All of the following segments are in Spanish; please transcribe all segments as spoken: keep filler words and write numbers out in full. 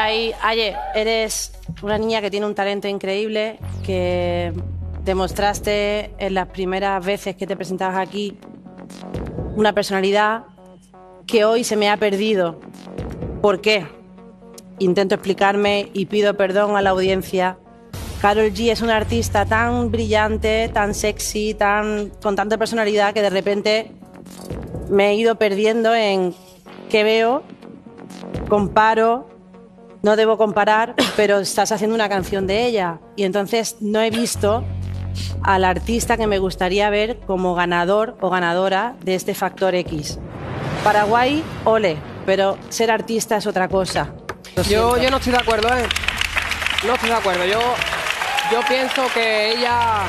Ahí, Aye, eres una niña que tiene un talento increíble, que demostraste en las primeras veces que te presentabas aquí una personalidad que hoy se me ha perdido. ¿Por qué? Intento explicarme y pido perdón a la audiencia. Karol G es una artista tan brillante, tan sexy, tan, con tanta personalidad que de repente me he ido perdiendo en qué veo, comparo, no debo comparar, pero estás haciendo una canción de ella. Y entonces no he visto al artista que me gustaría ver como ganador o ganadora de este Factor X. Paraguay, ole, pero ser artista es otra cosa. Yo, yo no estoy de acuerdo, ¿eh? No estoy de acuerdo. Yo, yo pienso que ella...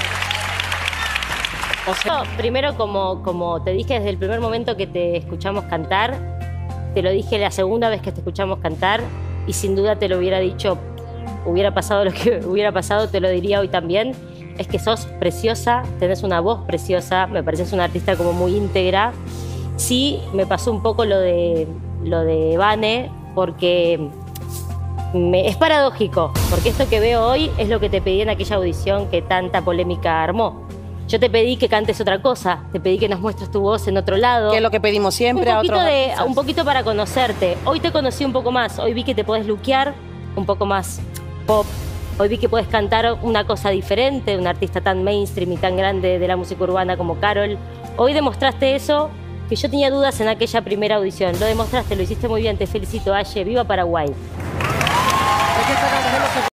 O sea... Primero, como, como te dije desde el primer momento que te escuchamos cantar, te lo dije la segunda vez que te escuchamos cantar y sin duda te lo hubiera dicho, hubiera pasado lo que hubiera pasado, te lo diría hoy también, es que sos preciosa, tenés una voz preciosa, me pareces una artista como muy íntegra. Sí, me pasó un poco lo de, lo de Vane, porque me, es paradójico, porque esto que veo hoy es lo que te pedí en aquella audición que tanta polémica armó. Yo te pedí que cantes otra cosa, te pedí que nos muestres tu voz en otro lado. Que es lo que pedimos siempre un a poquito otros de, artistas. Un poquito para conocerte. Hoy te conocí un poco más, hoy vi que te podés luquear un poco más pop. Hoy vi que puedes cantar una cosa diferente, una artista tan mainstream y tan grande de la música urbana como Karol. Hoy demostraste eso que yo tenía dudas en aquella primera audición. Lo demostraste, lo hiciste muy bien, te felicito, Aye. ¡Viva Paraguay!